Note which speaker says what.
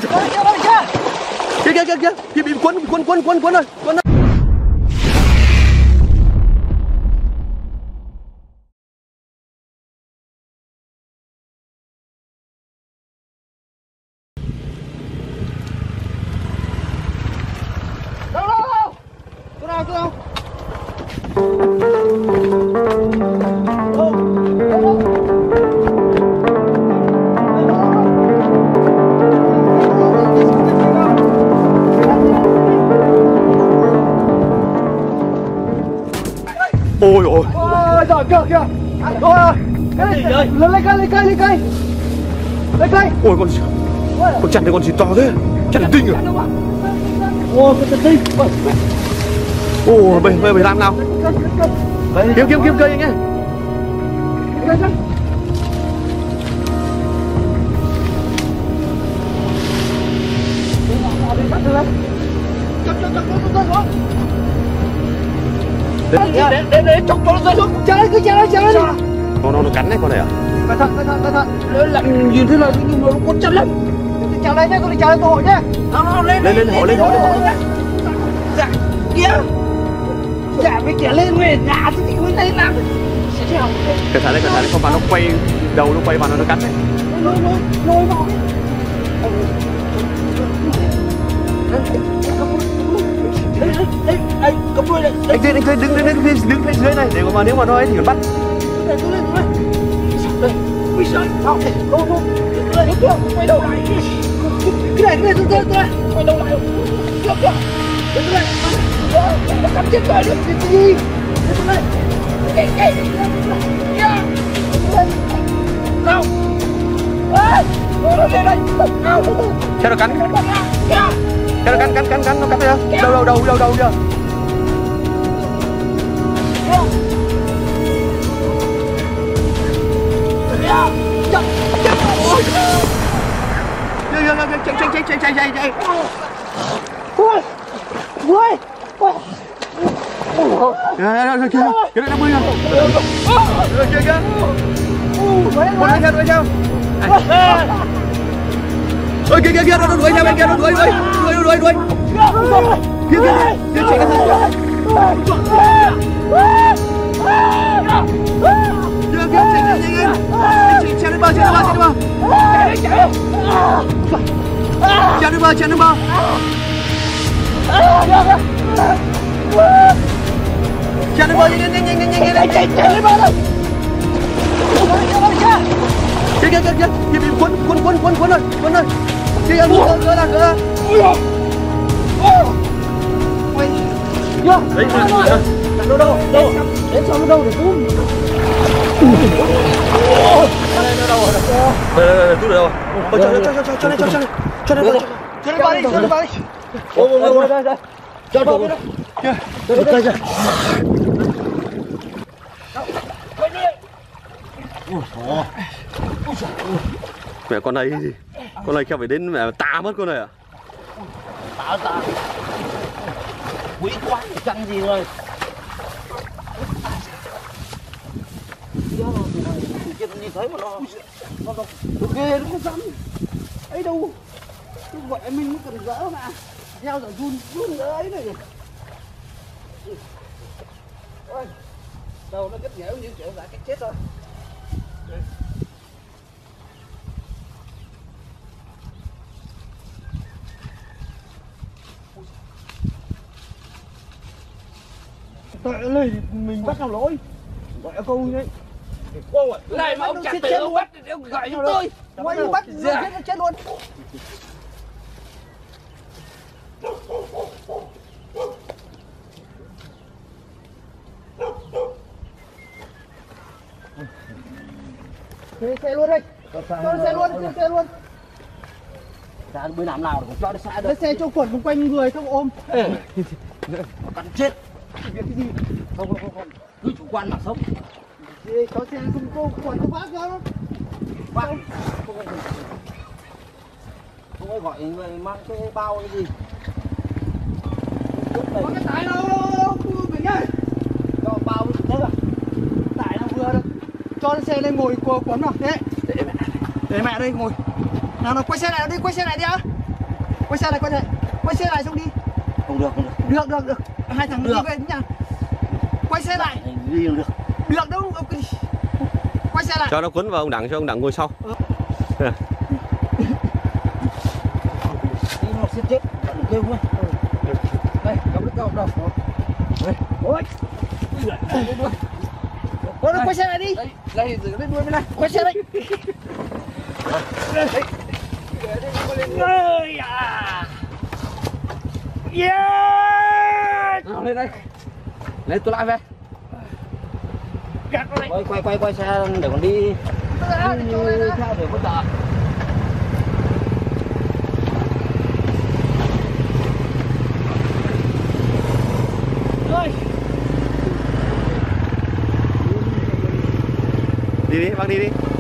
Speaker 1: Kìa kìa bị cuốn rồi. Ôi ôi.
Speaker 2: Rồi kìa. Rồi. Cái gì vậy? Lấy cây.
Speaker 1: Ôi con chặt này con gì to thế? Chặt là tinh à?
Speaker 2: Ôi con tinh.
Speaker 1: Ôi bây làm nào? Kiếm cây anh ấy.
Speaker 2: Để chọc cho nó rơi xuống. Chờ đây.
Speaker 1: Nó cắn đấy con này à?
Speaker 2: Cẩn thận. Lạnh nhìn thế là nhưng mà nó có chân lắm. Chào đây nhá, con đi chào tôi hội nhá. Nó lên họ. Dạ kia. Dạ với kia lên về nhà thì mới thấy làm.
Speaker 1: Cẩn thận đấy, không mà nó quay đầu nó quay vào nó cắn đấy.
Speaker 2: Lôi vào. Đây, cầm đuôi này.
Speaker 1: Anh đứng phía dưới này để mà nếu mà nó ấy thì còn bắt.
Speaker 2: Đây. Ui giời, không. Lên kìa, quay đầu lại. Cái này tôi quay đầu lại. Kìa. Đứng lên. Nó cắm chết rồi được cái gì? Đứng lên. Cái. Kìa. Đâu? Nó lên đây. Đâu?
Speaker 1: Cho nó cắn.
Speaker 2: Kìa.
Speaker 1: Cho nó cắn nó cắn chưa? Đâu chưa? Chạy.
Speaker 2: Ui.
Speaker 1: Kìa nó bơi rồi. Kìa. Đuổi theo. Ôi kìa nó đuổi theo bên kia, nó đuổi. Kìa chạy cái gì? Chạy đến bờ. Chạy đến bờ. Nhanh.
Speaker 2: Chạy lên bờ đây.
Speaker 1: Kìa bị cuốn rồi. Kìa gỡ ra.
Speaker 2: Ôi.
Speaker 1: Đấy đâu.
Speaker 2: Để cho nó đâu để túm.
Speaker 1: Đây đâu rồi? Cho đây.
Speaker 2: Cho nó vào đi.
Speaker 1: Ôi.
Speaker 2: Đây. Cho nó vào đi.
Speaker 1: Kìa.
Speaker 2: Đây ra.
Speaker 1: Mẹ con này khéo phải đến mẹ tà mất con này à?
Speaker 2: Tà. Quý quá chăn gì rồi. Chứ nhìn thấy mà nó ghê nó không dám ấy đâu. Lúc vậy mình mới cần gỡ mà theo giờ run ấy này. Ôi, đầu nó kết nhẽo như kiểu đã cách chết rồi. Tại lên mình bắt làm lỗi gọi câu đấy. Này mà ông chặt tự ông bắt thì ông gọi cho tôi. Ngoài ông bắt nó chết luôn. Xe luôn đây. Cho xe luôn. Ra bên làm nào cũng cho nó xa được. Xe cho quẩn xung quanh người không ôm. Cắn chết. Việc cái gì? Không. Cứ chủ quan mà sống. Cho xe xung quanh quẩn không bác ra. Bác. Không ai gọi người mang cái bao cái gì. Có cái tải đâu mình ơi. Cho bao thế à? Tải nào vừa được. Cho xe lên ngồi quấn nào. Thế. Để mẹ đây ngồi. Nào quay xe này đi á. Quay xe lại. Quay xe lại xong đi.
Speaker 3: Không được.
Speaker 2: Được. Hai thằng đi về với nhau. Quay xe lại.
Speaker 3: Đi được.
Speaker 2: Được đâu. Quay xe lại.
Speaker 1: Cho nó quấn vào ông Đẳng, cho ông Đẳng ngồi sau.
Speaker 3: Đi nó sẽ chết. Kêu quá.
Speaker 2: Đây, cầm đứt đầu. Ôi. Ôi, quay xe lại đi.
Speaker 3: Đây, giữ lên đuôi bên này.
Speaker 2: Quay xe lại. Ơi à. Yeah.
Speaker 3: Nào lên đây. Lên tôi lại về.
Speaker 2: Gạt nó lại.
Speaker 3: Quay xe để còn đi.
Speaker 2: Theo
Speaker 3: để có đợi.
Speaker 1: Đi đi, bác đi đi.